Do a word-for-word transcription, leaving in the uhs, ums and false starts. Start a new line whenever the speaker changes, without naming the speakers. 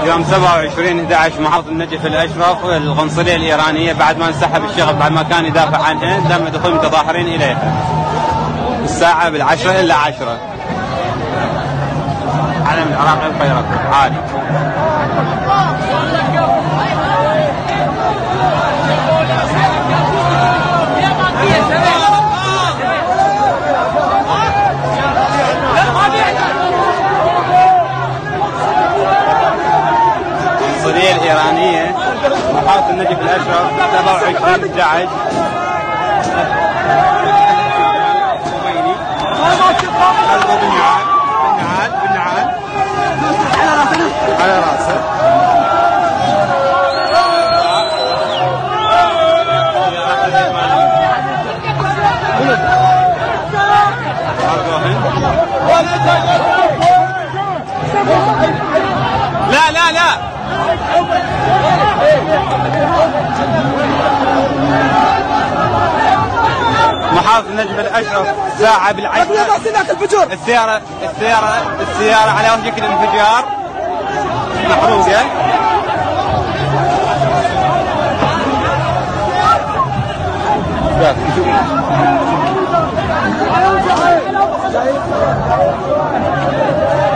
يوم سبعة وعشرين أحد عشر محافظة النجف الأشرف القنصلية الإيرانية بعد ما انسحب الشغب بعد ما كان يدافع عنها تم دخول متظاهرين إليها الساعة بالعشرة إلا عشرة. علم العراق الخيرات عالي. القنصلية الإيرانية محافظة النجف الأشرف سبعة وعشرين أحد عشر قلبه بالنعال بالنعال بالنعال على راسه. لا لا لا محافظ النجف الأشرف ساعة بالعشرة السيارة السيارة السيارة على وشك الانفجار محروقة. شوف